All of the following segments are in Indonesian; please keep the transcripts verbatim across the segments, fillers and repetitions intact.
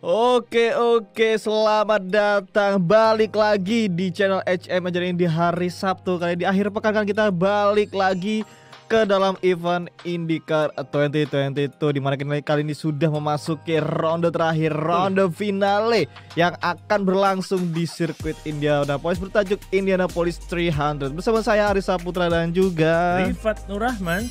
Oke oke selamat datang balik lagi di channel H M Engineering di hari Sabtu. Kali di akhir pekan kan kita balik lagi ke dalam event IndyCar dua ribu dua puluh dua, dimana kita kali ini sudah memasuki ronde terakhir, ronde finale yang akan berlangsung di sirkuit Indianapolis bertajuk Indianapolis tiga ratus. Bersama saya Arisa Putra dan juga Rifat Nur Rahman.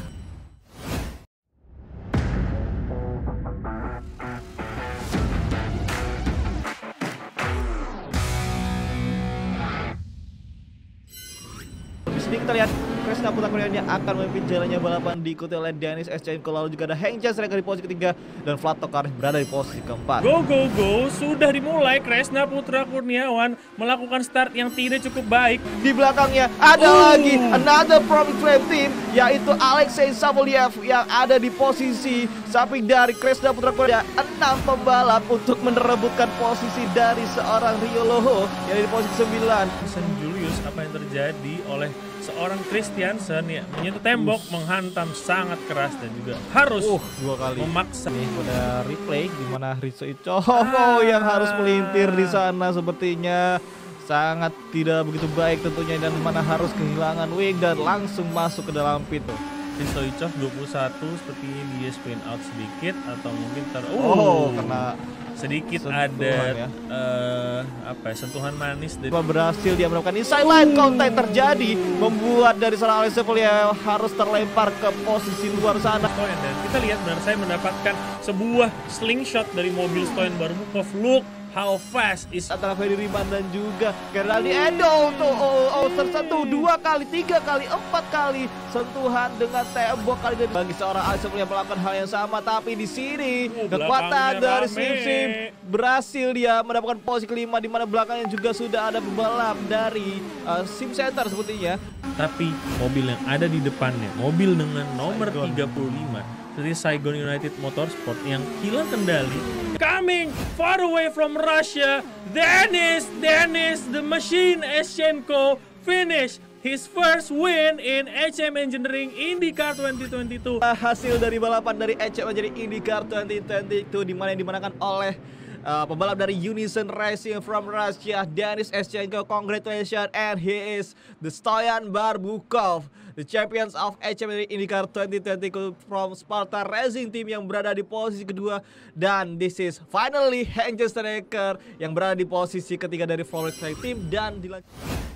Di sini kita lihat Kresna Putra Kurniawan akan memimpin jalannya balapan, diikuti oleh Dennis Eschenko, lalu juga ada Hank Chance di posisi ketiga dan Vlado Karis berada di posisi keempat. Go go go, sudah dimulai. Kresna Putra Kurniawan melakukan start yang tidak cukup baik. Di belakangnya ada uh. lagi another from Flame Team, yaitu Alexei Savelyev yang ada di posisi samping dari Kresna Putra Kurniawan. Enam pembalap untuk menerebutkan posisi dari seorang Rio Loho yang ada di posisi sembilan. Saint Julius, apa yang terjadi oleh seorang Christiansen ya, menyentuh tembok, uh. menghantam sangat keras dan juga harus uh, dua kali memaksa. Nih pada replay di mana Ritsu Ichomo ah. yang harus melintir di sana, sepertinya sangat tidak begitu baik tentunya, dan mana harus kehilangan wing dan langsung masuk ke dalam pit. Ritsu Ichomo dua puluh satu sepertinya dia spin out sedikit atau mungkin ter uh, oh kena sedikit ada ya. uh, apa ya, sentuhan manis dari berhasil dia melakukan inside line contact terjadi, membuat dari seorang Alexei Savelyev harus terlempar ke posisi luar sana. Dan kita lihat benar saya mendapatkan sebuah slingshot dari mobil Stoyan Barbukov. Look how fast is antara Feddy Riman dan juga Geraldi Endo untuk oh, oh, tersentuh dua kali, tiga kali, empat kali sentuhan dengan tembok kali ini bagi seorang Alexei Savelyev melakukan hal yang sama, tapi di sini uh, kekuatan dari Sim Sim berhasil dia mendapatkan posisi kelima, di mana belakangnya juga sudah ada pembalap dari uh, Sim Center sepertinya. Tapi mobil yang ada di depannya, mobil dengan nomor Saigon tiga puluh lima dari Saigon United Motorsport yang hilang kendali. Coming far away from Russia, Dennis, Dennis, the machine Eschenko finish his first win in H M Engineering IndyCar dua ribu dua puluh dua. Hasil dari balapan dari H M Engineering IndyCar dua ribu dua puluh dua di mana yang dimenangkan oleh uh, pembalap dari Unison Racing from Russia, Dennis Eschenko. Congratulations, and he is the Stoyan Barbukov, the champions of H M IndyCar dua ribu dua puluh from Sparta Racing Team yang berada di posisi kedua, dan this is finally Hank Chance yang berada di posisi ketiga dari Florida Team dan dilanjutkan